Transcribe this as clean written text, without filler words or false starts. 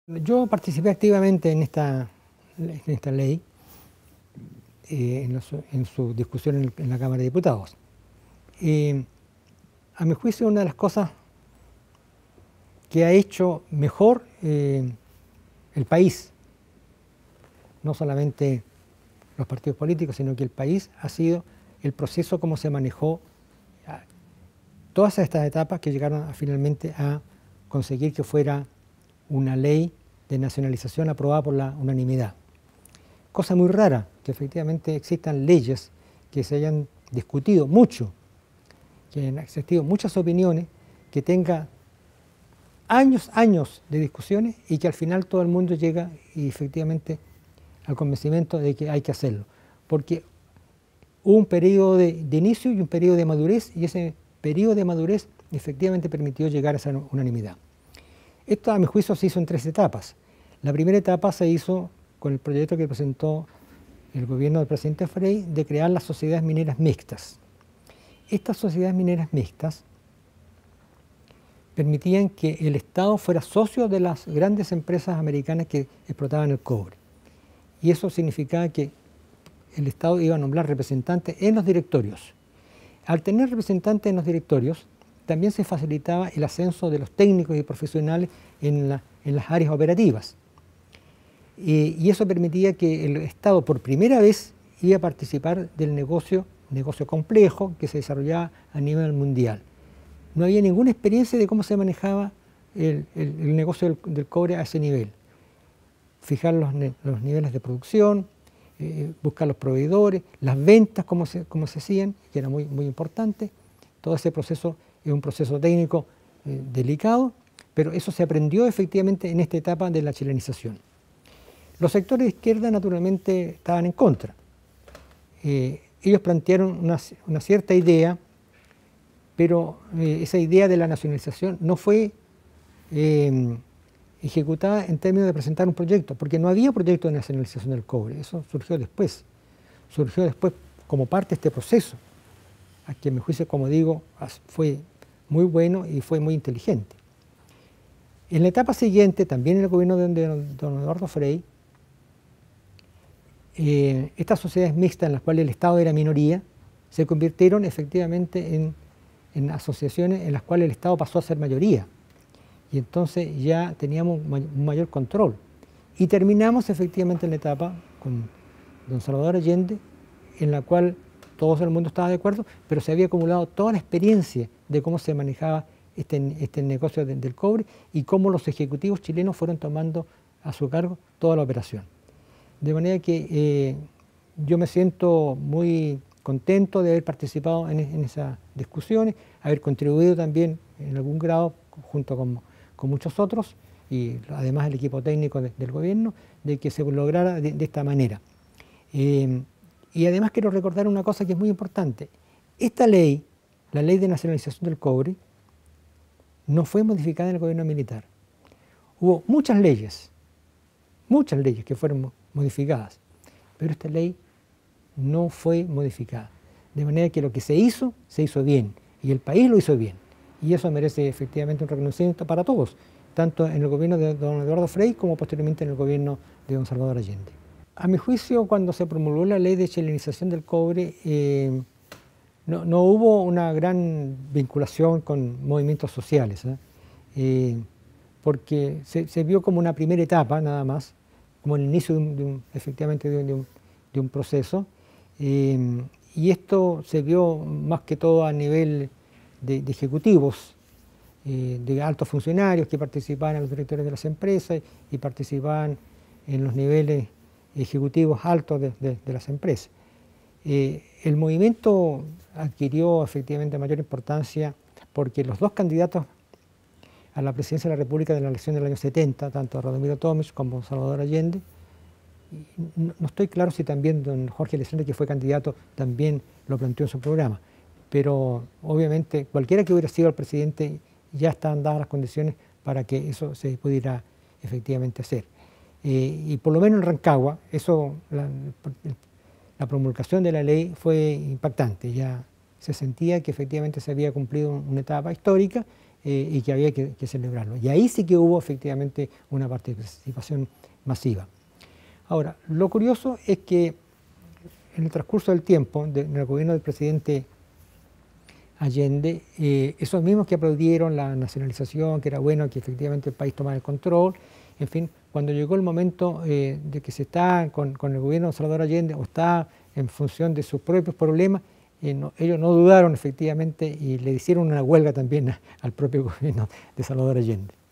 Yo participé activamente en esta ley, en su discusión en la Cámara de Diputados. A mi juicio, una de las cosas que ha hecho mejor el país, no solamente los partidos políticos, sino que el país, ha sido el proceso como se manejó todas estas etapas que llegaron finalmente a conseguir que fuera una ley de nacionalización aprobada por la unanimidad. Cosa muy rara, que efectivamente existan leyes que se hayan discutido mucho, que hayan existido muchas opiniones, que tenga años de discusiones y que al final todo el mundo llega y efectivamente al convencimiento de que hay que hacerlo. Porque hubo un periodo de inicio y un periodo de madurez, y ese periodo de madurez efectivamente permitió llegar a esa unanimidad. Esto, a mi juicio, se hizo en 3 etapas. La primera etapa se hizo con el proyecto que presentó el gobierno del presidente Frei de crear las sociedades mineras mixtas. Estas sociedades mineras mixtas permitían que el Estado fuera socio de las grandes empresas americanas que explotaban el cobre. Y eso significaba que el Estado iba a nombrar representantes en los directorios. Al tener representantes en los directorios, también se facilitaba el ascenso de los técnicos y profesionales en las áreas operativas. Y eso permitía que el Estado por primera vez iba a participar del negocio complejo que se desarrollaba a nivel mundial. No había ninguna experiencia de cómo se manejaba el negocio del cobre a ese nivel. Fijar los niveles de producción, buscar los proveedores, las ventas, cómo se hacían, que era muy importante. Todo ese proceso es un proceso técnico delicado, pero eso se aprendió efectivamente en esta etapa de la chilenización. Los sectores de izquierda naturalmente estaban en contra. Ellos plantearon una cierta idea, pero esa idea de la nacionalización no fue ejecutada en términos de presentar un proyecto, porque no había proyecto de nacionalización del cobre. Eso surgió después como parte de este proceso, a que a mi juicio, como digo, fue muy bueno y fue muy inteligente. En la etapa siguiente, también en el gobierno de don Eduardo Frei, estas sociedades mixtas en las cuales el Estado era minoría, se convirtieron efectivamente en asociaciones en las cuales el Estado pasó a ser mayoría. Y entonces ya teníamos un mayor control. Y terminamos efectivamente en la etapa con don Salvador Allende, en la cual todo el mundo estaba de acuerdo, pero se había acumulado toda la experiencia de cómo se manejaba este negocio del cobre y cómo los ejecutivos chilenos fueron tomando a su cargo toda la operación. De manera que yo me siento muy contento de haber participado en esas discusiones, haber contribuido también en algún grado junto con muchos otros y además el equipo técnico del gobierno, de que se lograra de esta manera. Y además quiero recordar una cosa que es muy importante. Esta ley, la ley de nacionalización del cobre, no fue modificada en el gobierno militar. Hubo muchas leyes que fueron modificadas, pero esta ley no fue modificada. De manera que lo que se hizo bien, y el país lo hizo bien. Y eso merece efectivamente un reconocimiento para todos, tanto en el gobierno de don Eduardo Frei como posteriormente en el gobierno de don Salvador Allende. A mi juicio, cuando se promulgó la ley de chilenización del cobre, no hubo una gran vinculación con movimientos sociales, porque se vio como una primera etapa nada más, como el inicio efectivamente de un proceso, y esto se vio más que todo a nivel de ejecutivos, de altos funcionarios que participaban en los directores de las empresas y participaban en los niveles ejecutivos altos de las empresas. El movimiento adquirió efectivamente mayor importancia porque los 2 candidatos a la presidencia de la República de la elección del año 70, tanto Radomiro Tomic como Salvador Allende, no estoy claro si también don Jorge Elizalde, que fue candidato, también lo planteó en su programa, pero obviamente cualquiera que hubiera sido el presidente ya estaban dadas las condiciones para que eso se pudiera efectivamente hacer. Y por lo menos en Rancagua, la promulgación de la ley fue impactante, ya se sentía que efectivamente se había cumplido una etapa histórica y que había que celebrarlo. Y ahí sí que hubo efectivamente una participación masiva. Ahora, lo curioso es que en el transcurso del tiempo, en el gobierno del presidente Allende, esos mismos que aplaudieron la nacionalización, que era bueno que efectivamente el país tomara el control, en fin, cuando llegó el momento de que se está con el gobierno de Salvador Allende o está en función de sus propios problemas, ellos no dudaron efectivamente y le hicieron una huelga también al propio gobierno de Salvador Allende.